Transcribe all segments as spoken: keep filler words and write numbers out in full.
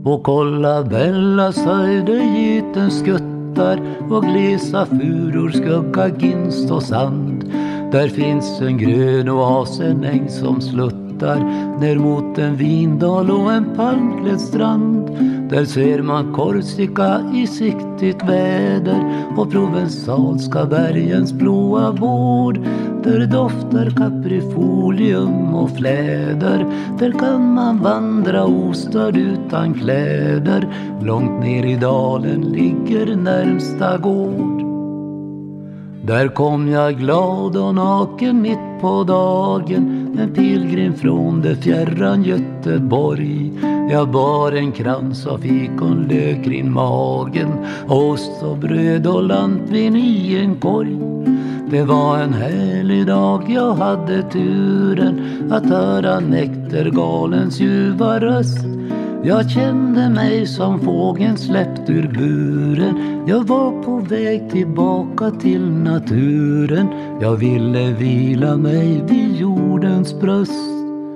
Och kolla Bella södergyten skuttar och glesa furor skugga ginst och sand. Där finns en grön oas, en äng som sluttar ner mot en vindal och en palmklädd strand. Där ser man Korsika i siktigt väder och provensalska bergens blåa bord. Där doftar kaprifolium och fläder. Där kan man vandra ostörd utan kläder. Långt ner i dalen ligger närmsta gård. Där kom jag glad och naken mitt på dagen, en pilgrim från det fjärran Göteborg. Jag bar en krans av fikonlök kring magen, ost och bröd och lantvin i en korg. Det var en härlig dag, jag hade turen att höra näktergalens ljuva röst. Jag kände mig som fågeln släppt ur buren. Jag var på väg tillbaka till naturen. Jag ville vila mig vid jordens bröst.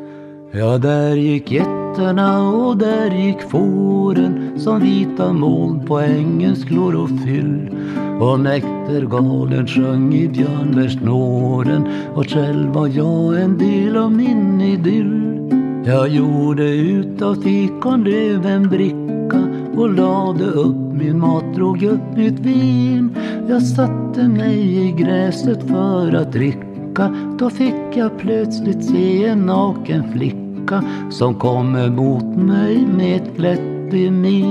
Ja, där gick getterna och där gick fåren som vita moln på ängens klorofyll. Och näktergalen sjöng i björnvärsnåren och själv var jag en del av min idyll. Jag gjorde ut av fikonlöv en bricka och lade upp min mat, drog upp mitt vin. Jag satte mig i gräset för att dricka. Då fick jag plötsligt se en naken flicka som kom emot mig med ett glättig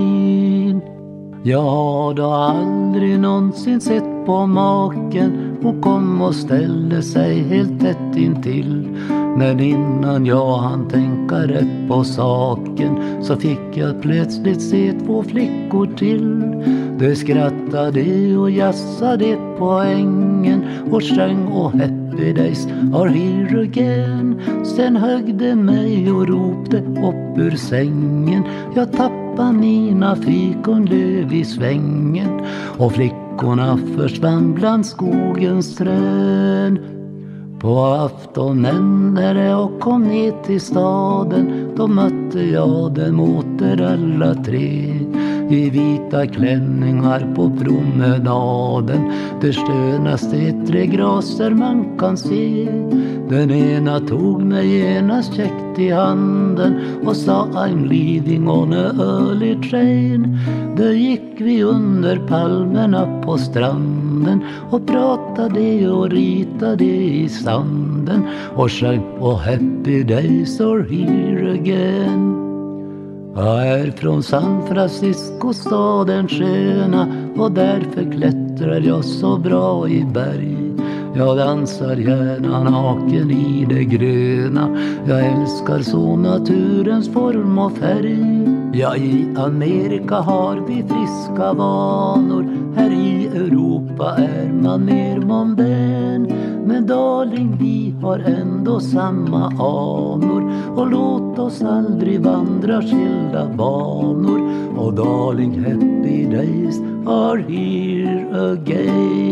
min. Jag hade aldrig någonsin sett på maken. Hon kom och ställde sig helt tätt intill. Men innan jag hann tänka rätt på saken så fick jag plötsligt se två flickor till. De skrattade och jassade på ängen och sjöng och happy days are here again. Sen högde mig och ropte upp ur sängen. Jag tappade mina fikonlöv i svängen och flickorna försvann bland skogens träd. På aftonen när jag kom ner till staden, då mötte jag dem åter alla tre. I vita klänningar på promenaden, det stönaste tre graser man kan se. Den ena tog mig genast käckt i handen och sa I'm leaving on a early train. Då gick vi under palmerna på stranden och pratade och ritade i sanden och sjöng och happy days are here again. Jag är från San Francisco, staden sköna, och därför klättrar jag så bra i berg. Jag dansar gärna naken i det gröna. Jag älskar så naturens form och färg. Ja, i Amerika har vi friska vanor. Här i Europa är man mer mondän. Men darling, vi har ändå samma anor. Och låt oss aldrig vandra skilda banor. Och darling, happy days are here again.